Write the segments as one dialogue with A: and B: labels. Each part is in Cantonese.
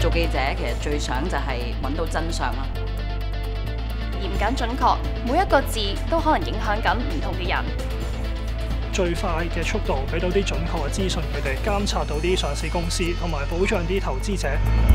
A: 做記者其實最想就係揾到真相啦。
B: 嚴謹準確，每一個字都可能影響緊唔同嘅人。
C: 最快嘅速度俾到啲準確嘅資訊佢哋，監察到啲上市公司，同埋保障啲投資者。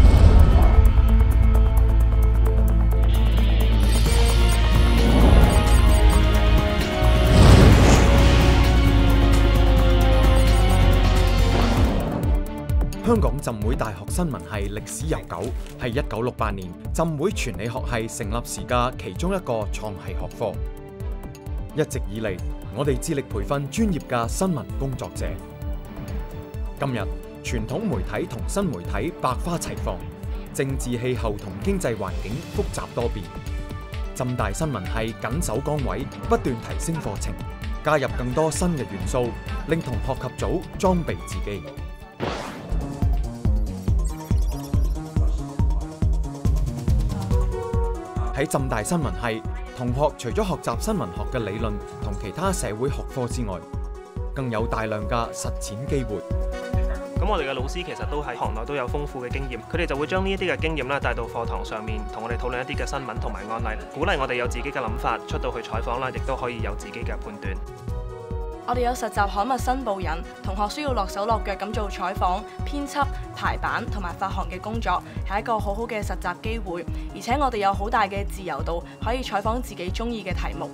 D: 香港浸會大學新聞系歷史悠久，係1968年浸會傳理學系成立時嘅其中一個創系學科。一直以嚟，我哋致力培訓專業嘅新聞工作者。今日，傳統媒體同新媒體百花齊放，政治氣候同經濟環境複雜多變。浸大新聞系緊守崗位，不斷提升課程，加入更多新嘅元素，令同學及組裝備自己。喺浸大新聞系，同學除咗學習新聞學嘅理論同其他社會學科之外，更有大量嘅實踐機會。
C: 咁我哋嘅老師其實都喺行內都有豐富嘅經驗，佢哋就會將呢一啲嘅經驗咧帶到課堂上面，同我哋討論一啲嘅新聞同埋案例，鼓勵我哋有自己嘅諗法，出到去採訪啦，亦都可以有自己嘅判斷。
B: 我哋有實習刊物申報人，同學需要落手落腳咁做採訪、編輯、排版同埋發行嘅工作，係一個好好嘅實習機會。而且我哋有好大嘅自由度，可以採訪自己中意嘅題目。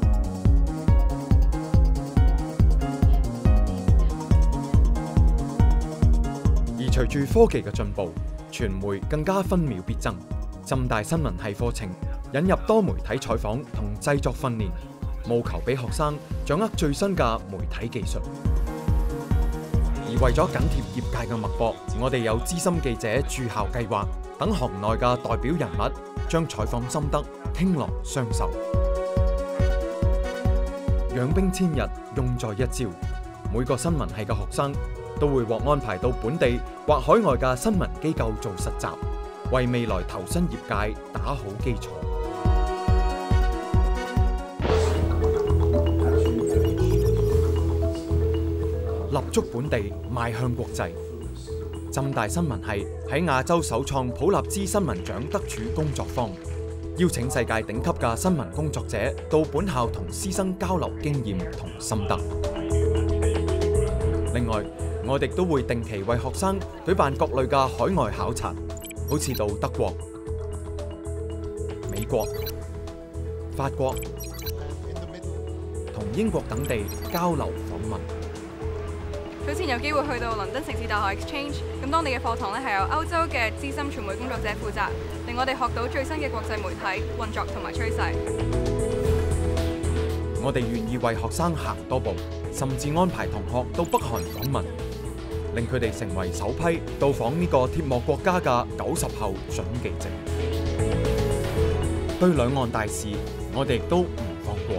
D: 而隨住科技嘅進步，傳媒更加分秒必爭。浸大新聞系課程引入多媒體採訪同製作訓練，務求俾學生掌握最新嘅媒體技術。而為咗緊貼業界嘅脈搏，我哋有資深記者駐校計劃，等行內嘅代表人物將採訪心得傾囊相授。養兵千日，用在一朝。每個新聞系嘅學生都會獲安排到本地或海外嘅新聞機構做實習，為未來投身業界打好基礎。立足本地，邁向國際。浸大新聞系喺亞洲首創普立茲新聞獎得主工作坊，邀請世界頂級嘅新聞工作者到本校同師生交流經驗同心得。另外，我哋都會定期為學生舉辦各類嘅海外考察，好似到德國、美國、法國同英國等地交流訪問。
E: 早前有機會去到倫敦城市大學 exchange， 咁當地嘅課堂咧係由歐洲嘅資深傳媒工作者負責，令我哋學到最新嘅國際媒體運作同埋趨勢。
D: 我哋願意為學生行多步，甚至安排同學到北韓訪問，令佢哋成為首批到訪呢個鐵幕國家嘅90後準記者。對兩岸大事，我哋亦都唔放過。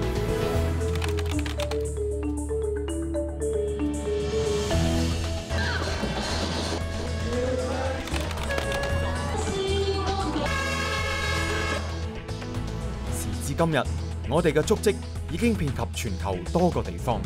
D: 時至今日，我哋嘅足跡已經遍及全球多個地方。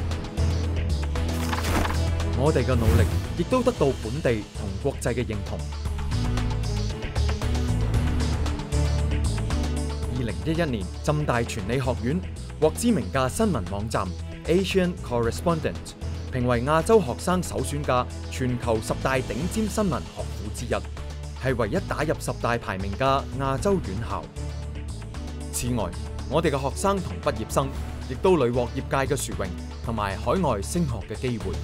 D: 我哋嘅努力亦都得到本地同國際嘅認同。2011年，浸大傳理學院獲知名嘅新聞網站 Asian Correspondent 評為亞洲學生首選嘅全球10大頂尖新聞學府之一，係唯一打入10大排名嘅亞洲院校。此外，我哋嘅學生同畢業生亦都屢獲業界嘅殊榮同埋海外升學嘅機會。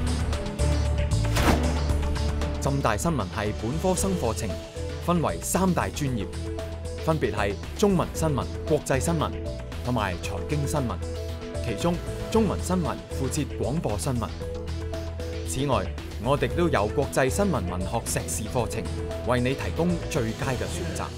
D: 浸大新聞系本科生課程分為3大專業，分別係中文新聞、國際新聞同埋財經新聞。其中中文新聞附設廣播新聞。此外，我哋都有國際新聞文學碩士課程，為你提供最佳嘅選擇。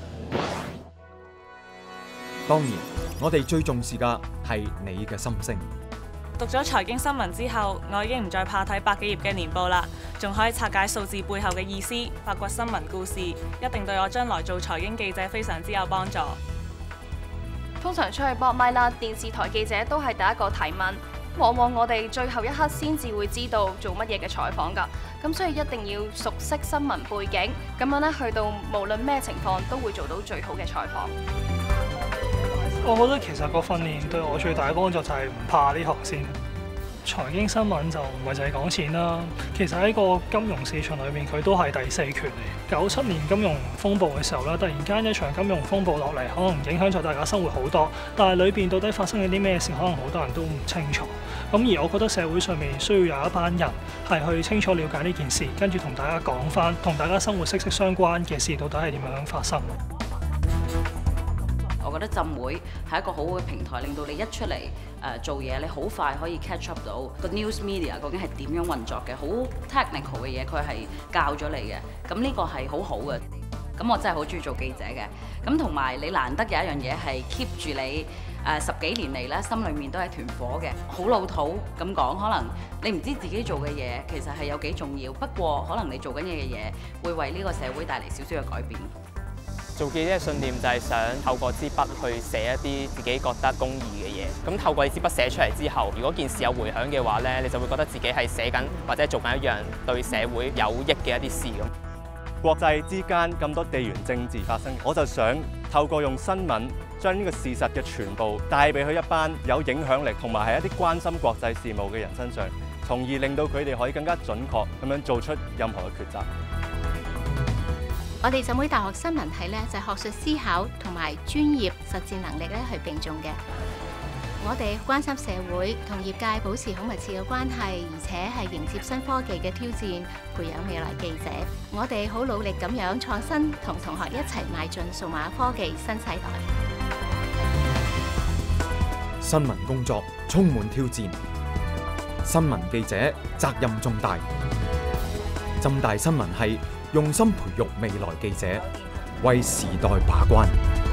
D: 當然，我哋最重視嘅係你嘅心聲。
F: 讀咗財經新聞之後，我已經唔再怕睇百幾頁嘅年報啦，仲可以拆解數字背後嘅意思，發掘新聞故事，一定對我將來做財經記者非常之有幫助。
B: 通常出去搏咪啦，電視台記者都係第一個提問， 往往我哋最後一刻先至會知道做乜嘢嘅採訪㗎，咁所以一定要熟悉新聞背景，咁樣咧去到無論咩情況都會做到最好嘅採訪。
G: 我覺得其實個訓練對我最大嘅幫助就係唔怕呢行先。財經新聞就唔係淨係講錢啦，其實喺個金融市場裏面佢都係第四權嚟。97年金融風暴嘅時候咧，突然間一場金融風暴落嚟，可能影響咗大家生活好多，但係裏邊到底發生咗啲咩事，可能好多人都唔清楚。咁而我覺得社會上面需要有一班人係去清楚了解呢件事，跟住同大家講翻，同大家生活息息相關嘅事到底係點樣發生。
A: 我覺得浸會係一個好好嘅平台，令到你一出嚟做嘢，你好快可以 catch up 到個 news media 究竟係點樣運作嘅，好 technical 嘅嘢佢係教咗你嘅，咁呢個係好好嘅。咁我真係好中意做記者嘅，咁同埋你難得有一樣嘢係 keep 住你10幾年嚟咧，心裏面都係團火嘅。好老土咁講，可能你唔知自己做嘅嘢其實係有幾重要，不過可能你做緊嘢嘅嘢會為呢個社會帶嚟少少嘅改變。
H: 做記者嘅信念就係想透過支筆去寫一啲自己覺得公義嘅嘢。咁透過你支筆寫出嚟之後，如果件事有迴響嘅話咧，你就會覺得自己係寫緊或者做緊一樣對社會有益嘅一啲事咁。
I: 國際之間咁多地緣政治發生，我就想透過用新聞將呢個事實嘅全部帶俾佢一班有影響力同埋係一啲關心國際事務嘅人身上，從而令到佢哋可以更加準確咁樣做出任何嘅抉擇。
J: 我哋浸會大學新聞系咧就係學術思考同埋專業實踐能力咧去並重嘅。我哋關心社會，同業界保持好密切嘅關係，而且係迎接新科技嘅挑戰，培養未來記者。我哋好努力咁樣創新，同同學一齊邁進數碼科技新世代。
D: 新聞工作充滿挑戰，新聞記者責任重大。浸大新聞系用心培育未來記者，為時代把關。